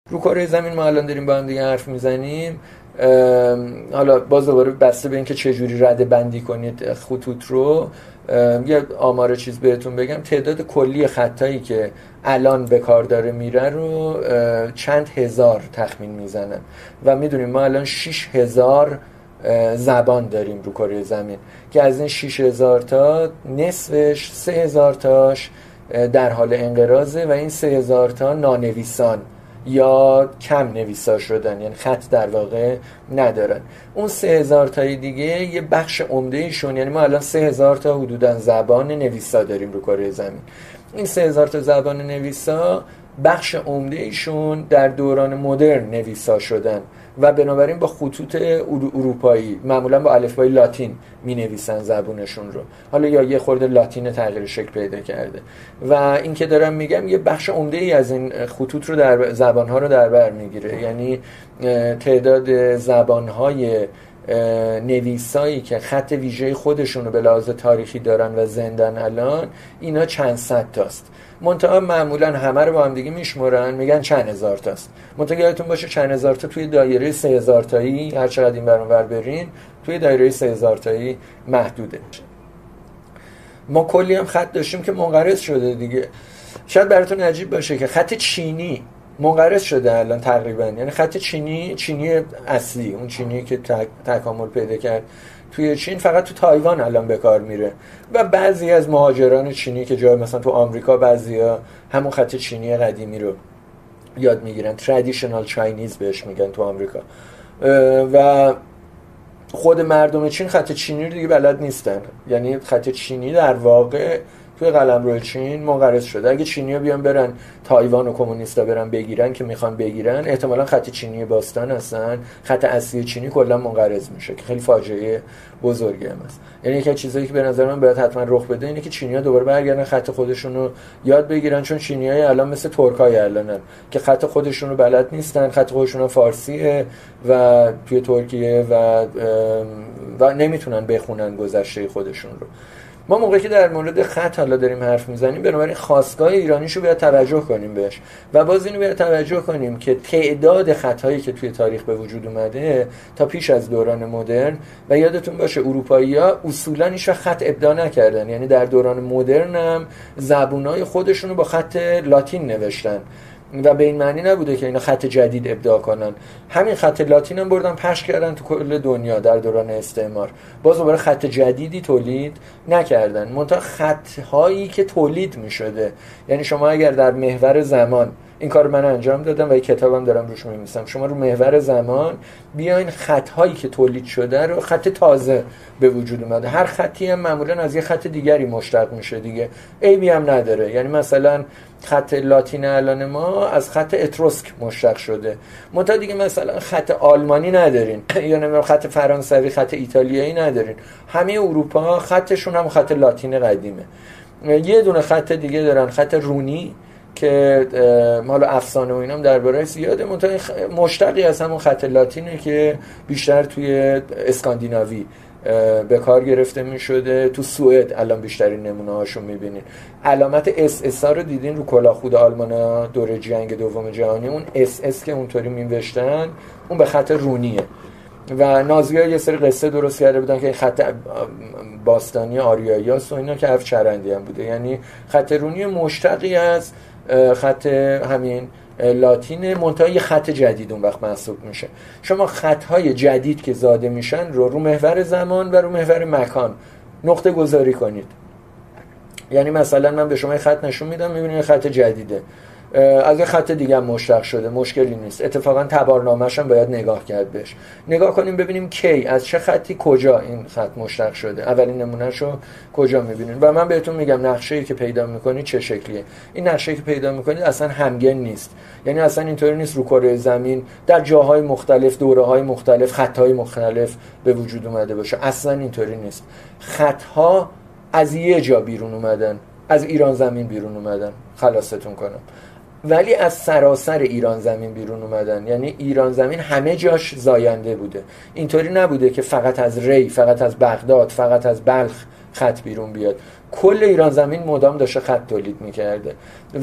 رو کره زمین ما الان داریم با هم دیگه حرف میزنیم، حالا باز دوباره بسته به اینکه چه جوری رده بندی کنید خطوط رو، یه آمار چیز بهتون بگم، تعداد کلی خطایی که الان به کار داره میره رو چند هزار تخمین میزنن و میدونیم ما الان 6000 زبان داریم رو کره زمین که از این 6000 تا نصفش 3000 تاش در حال انقراضه و این 3000 تا نانویسان یا کم نویسا شدن، یعنی خط در واقع ندارن. اون 3000 تای دیگه یه بخش عمده ایشون، یعنی ما الان 3000 تا حدوداً زبان نویسا داریم رو کره زمین. این 3000 تا زبان نویسا بخش عمده ایشون در دوران مدرن نویسا شدن و بنابراین با خطوط اروپایی، معمولا با الفبای لاتین می نویسن زبونشون رو، حالا یا یه خورده لاتین تغییر شکل پیدا کرده. و این که دارم میگم یه بخش عمده ای از این خطوط رو در زبانها رو در بر میگیره، یعنی تعداد زبانهای نویسایی که خط ویژه خودشون رو به لحاظ تاریخی دارن و زندن الان، اینا چند صد تاست. منتها معمولا همه رو با هم دیگه میشمرن میگن چند هزار تاست. منتها یادتون باشه چند هزار تا توی دایره 3000 تایی، هر چقدر این ور اون ور برین توی دایره 3000 تایی محدوده. ما کلی هم خط داشتیم که منقرض شده دیگه. شاید براتون عجیب باشه که خط چینی منقرض شده الان تقریبا، یعنی خط چینی اصلی، اون چینی که تکامل پیدا کرد توی چین، فقط تو تایوان الان به کار میره و بعضی از مهاجران چینی که جای مثلا تو آمریکا بعضیا همون خط چینی قدیمی رو یاد میگیرن، traditional Chinese بهش میگن تو آمریکا، و خود مردم چین خط چینی رو دیگه بلد نیستن. یعنی خط چینی در واقع توی قلمرو چین منقرض شده. اگه چینی‌ها بیان برن تایوان و کمونیستا برن بگیرن که میخوان بگیرن، احتمالاً خط چینی باستان هستن، خط اصلی چینی کلا منقرض میشه که خیلی فاجعه بزرگی هم است. یعنی یکی از چیزایی که به نظر من باید حتما رخ بده اینه که چینی‌ها دوباره برگردن خط خودشون رو یاد بگیرن، چون چینی‌های الان مثل ترکای الانن که خط خودشون رو بلد نیستن، خط خودشون فارسیه و توی ترکیه و نمیتونن بخونن گذشته خودشون رو. ما موقعی که در مورد خط حالا داریم حرف میزنیم، بنابراین خاستگاه ایرانیشو باید توجه کنیم بهش و باز اینو باید توجه کنیم که تعداد خطایی که توی تاریخ به وجود اومده تا پیش از دوران مدرن، و یادتون باشه اروپایی‌ها اصولاً هیچ خط ابداع نکردن، یعنی در دوران مدرن هم زبونای خودشونو با خط لاتین نوشتن و به این معنی نبوده که اینا خط جدید ابداع کنن. همین خط لاتین هم بردن پخش کردن تو کل دنیا در دوران استعمار، باز دوباره خط جدیدی تولید نکردن. منتها خط‌هایی که تولید می‌شده، یعنی شما اگر در محور زمان، این کار من انجام دادم و این کتابم دارم روش می‌نویسم، شما رو محور زمان بیاین خط‌هایی که تولید شده رو، خط تازه به وجود اومده، هر خطی هم معمولاً از یه خط دیگری مشتق میشه دیگه، عیبی هم نداره. یعنی مثلا خط لاتین الان ما از خط اتروسک مشتق شده، منتها دیگه مثلا خط آلمانی ندارین یا نمیدونم خط فرانسوی، خط ایتالیایی ندارین. همه اروپا خطشون هم خط لاتین قدیمه. یه دونه خط دیگه دارن، خط رونی، که حالا افسانه و اینام درباره زیاده، منتها مشتقی از همون خط لاتینه که بیشتر توی اسکاندیناوی به کار گرفته می شده. تو سوئد الان بیشترین نمونه هاشو می بینین. علامت SS رو دیدین رو کلاه خود آلمانا دوره جنگ دوم جهانی، اون SS که اونطوری می نوشتن اون به خط رونیه. و نازی‌ها یه سری قصه درست کرده بودن که این خط باستانی آریایی هست و اینا، که حرف چرندی هم بوده. یعنی خط رونی مشتقی از خط همین لاتین، منتها یه خط جدید اون وقت محسوب میشه. شما خطهای جدید که زاده میشن رو محور زمان و رو محور مکان نقطه گذاری کنید. یعنی مثلا من به شما یه خط نشون میدم، میبینید خط جدیده، از یه خط دیگه هم مشتق شده، مشکلی نیست. اتفاقا تبارنامه‌ش هم باید نگاه کرد بهش. نگاه کنیم ببینیم کی از چه خطی کجا این خط مشتق شده، اولین نمونهشو کجا می‌بینید. و من بهتون میگم نقشه‌ای که پیدا می‌کنید چه شکلیه. این نقشه‌ای که پیدا می‌کنید اصلا همگن نیست. یعنی اصلا اینطوری نیست رو کره زمین در جاهای مختلف، دوره‌های مختلف، خط‌های مختلف به وجود اومده باشه. اصلا اینطوری نیست. خط‌ها از یه جا بیرون اومدن، از ایران زمین بیرون اومدن. خلاصتون کنم. ولی از سراسر ایران زمین بیرون اومدن. یعنی ایران زمین همه جاش زاینده بوده. اینطوری نبوده که فقط از ری، فقط از بغداد، فقط از بلخ خط بیرون بیاد. کل ایران زمین مدام داشته خط تولید میکرده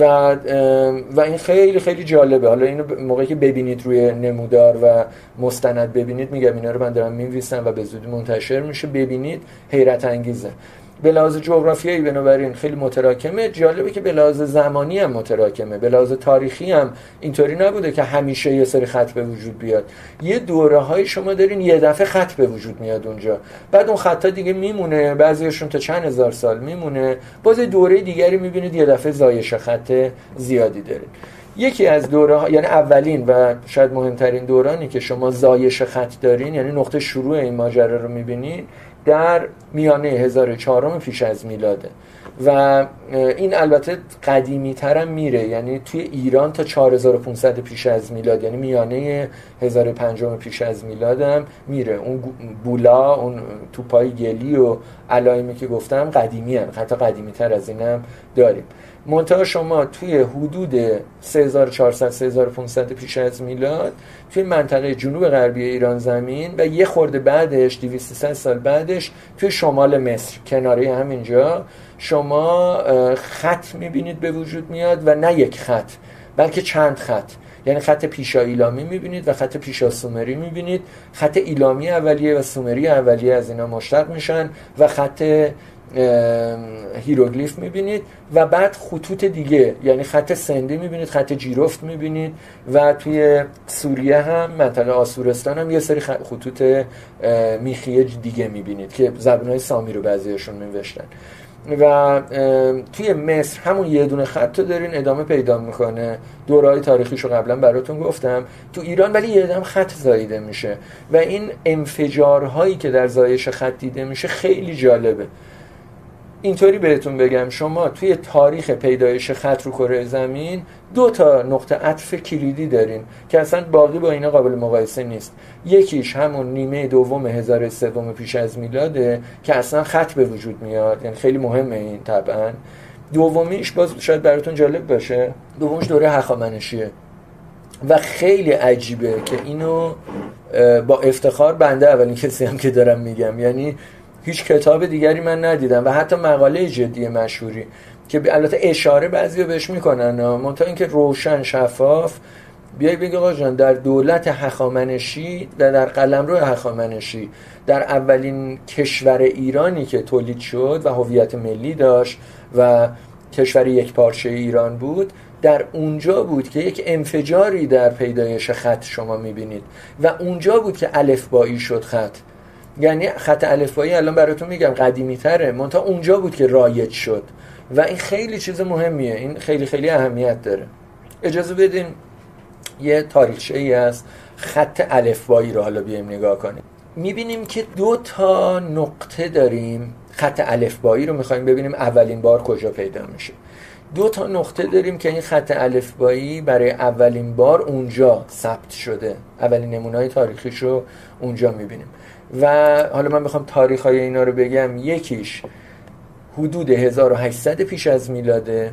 و این خیلی خیلی جالبه. حالا اینو موقعی که ببینید روی نمودار و مستند ببینید، میگم اینا رو من دارم می‌نویسم و به زودی منتشر میشه، ببینید حیرت انگیزه. به لحاظ جغرافیایی بنابراین خیلی متراکمه. جالبه که به لحاظ زمانی هم متراکمه. به لحاظ تاریخی هم اینطوری نبوده که همیشه یه سری خط به وجود بیاد. یه دوره‌های شما دارین یه دفعه خط به وجود میاد اونجا، بعد اون خطا دیگه میمونه، بعضیشون تا چند هزار سال میمونه، باز دوره دیگری میبینید یه دفعه زایش خط زیادی داره. یکی از دوره‌ها، یعنی اولین و شاید مهمترین دورانی که شما زایش خط دارین، یعنی نقطه شروع این ماجرا رو میبینین، در میانه 1004 پیش از میلاده و این البته قدیمی ترم میره، یعنی توی ایران تا 4500 پیش از میلاد، یعنی میانه 1005 پیش از میلاد هم میره. اون بولا، اون توپای گلی و علائمی که گفتم قدیمی هم، حتی قدیمی تر از اینم داریم. منتها شما توی حدود 3400 3500 پیش از میلاد توی منطقه جنوب غربی ایران زمین و یه خورده بعدش 200 سال بعدش توی شمال مصر کناره همینجا شما خط میبینید به وجود میاد و نه یک خط بلکه چند خط. یعنی خط پیشا ایلامی میبینید و خط پیشا سومری میبینید. خط ایلامی اولیه و سومری اولیه از اینا مشتق میشن و خط هیروگلیف میبینید و بعد خطوط دیگه، یعنی خط سندی میبینید، خط جیرفت میبینید و توی سوریه هم منطقه آسورستان هم یه سری خطوط میخی دیگه میبینید که زبانهای سامی رو بعضیشون می‌نوشتن. و توی مصر همون یه دونه خط رو دارین ادامه پیدا میکنه. دوره‌های تاریخیشو قبلا براتون گفتم. تو ایران ولی یه دم خط زاییده میشه و این انفجارهایی که در زایش خط دیده میشه خیلی جالبه. اینطوری بهتون بگم، شما توی تاریخ پیدایش خط رو کره زمین 2 تا نقطه عطف کلیدی دارین که اصلا باقی با اینا قابل مقایسه نیست. یکیش همون نیمه دوم 1003 پیش از میلاده که اصلا خط به وجود میاد، یعنی خیلی مهمه این طبعا. دومیش باز شاید براتون جالب باشه، دومش دوره هخامنشیه و خیلی عجیبه که اینو با افتخار بنده اولین کسی هم که دارم میگم، یعنی هیچ کتاب دیگری من ندیدم و حتی مقاله جدی مشهوری که البته اشاره بعضیا بهش میکنن، منتها اینکه روشن شفاف بیای بگی آقا جان در دولت هخامنشی و در قلمرو هخامنشی، در اولین کشور ایرانی که تولید شد و هویت ملی داشت و کشور یک پارچه ایران بود، در اونجا بود که یک انفجاری در پیدایش خط شما میبینید و اونجا بود که الفبایی شد خط. یعنی خط الفبایی الان براتون میگم قدیمی تره، منتها اونجا بود که رایج شد و این خیلی چیز مهمیه، این خیلی خیلی اهمیت داره. اجازه بدین یه تاریخچه‌ای از خط الفبایی رو حالا بیایم نگاه کنیم. میبینیم که 2 تا نقطه داریم. خط الفبایی رو میخوایم ببینیم اولین بار کجا پیدا میشه. 2 تا نقطه داریم که این خط الفبایی برای اولین بار اونجا ثبت شده، اولین نمونه‌های تاریخیش رو اونجا میبینیم و حالا من میخوام تاریخ‌های اینا رو بگم. یکیش حدود 1800 پیش از میلاده،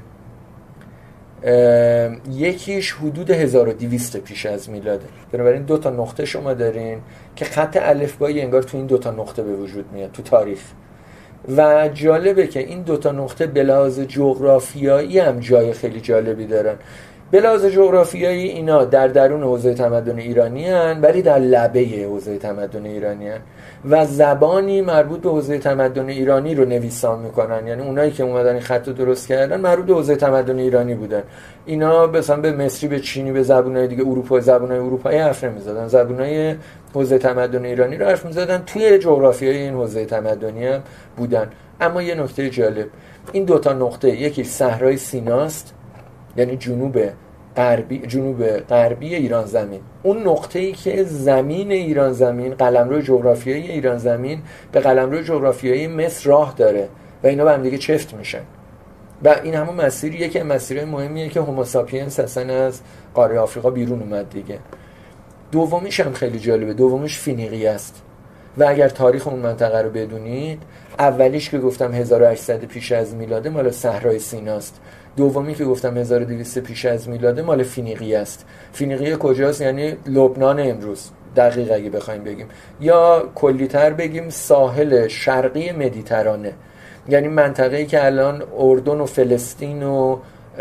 یکیش حدود 1200 پیش از میلاده. بنابراین 2 تا نقطه شما دارین که خط الفبایی انگار تو این 2 تا نقطه به وجود میاد تو تاریخ. و جالبه که این 2 تا نقطه به لحاظ جغرافیایی هم جای خیلی جالبی دارن. به لحاظ جغرافیایی اینا در درون حوزه تمدن ایرانی هن، ولی در لبه حوزه تمدن ایرانی هن و زبانی مربوط به حوزه تمدن ایرانی رو نویسان میکنن. یعنی اونایی که اومدن این خط رو درست کردن مربوط به حوزه تمدن ایرانی بودن. اینا مثلا به مصری، به چینی، به زبانهای دیگه اروپا، زبانهای اروپایی حرف نمیزدن، زبانهای حوزه تمدن ایرانی رو حرف میزدن. توی جغرافیای این حوزه تمدنی هم بودن. اما یه نکته جالب، این 2 تا نقطه، یکی صحرای سیناست، یعنی جنوب غربی ایران زمین، اون نقطه‌ای که زمین ایران زمین، قلمرو جغرافیایی ایران زمین به قلمرو جغرافیایی مصر راه داره و اینا با هم دیگه چفت میشن و این همون مسیریه که مسیرهای مهمیه که هوموساپینس اصلا از قاره آفریقا بیرون اومد دیگه. دومیش هم خیلی جالبه، دومیش فینیقیه است. و اگر تاریخ اون منطقه رو بدونید، اولیش که گفتم 1800 پیش از میلاده مال صحرای سیناست، دومی که گفتم 1200 پیش از میلاده مال فینیقیه است. فینیقیه کجاست؟ یعنی لبنان امروز دقیق اگه بخوایم بگیم، یا کلی‌تر بگیم ساحل شرقی مدیترانه، یعنی منطقه‌ای که الان اردن و فلسطین و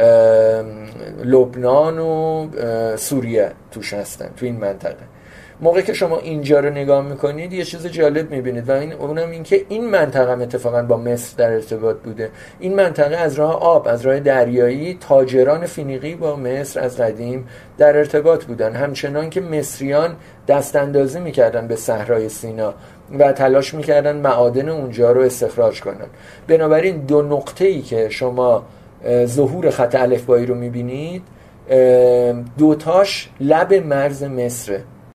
لبنان و سوریه توش هستن، تو این منطقه. موقعی که شما اینجا رو نگاه میکنید یه چیز جالب میبینید، و اونم این که این منطقه اتفاقا با مصر در ارتباط بوده. این منطقه از راه آب، از راه دریایی، تاجران فینیقی با مصر از قدیم در ارتباط بودن، همچنان که مصریان دست اندازی میکردن به صحرای سینا و تلاش میکردن معادن اونجا رو استخراج کنن. بنابراین دو نقطه‌ای که شما ظهور خط الفبایی رو میبینید، دوتاش لب مرز مصره.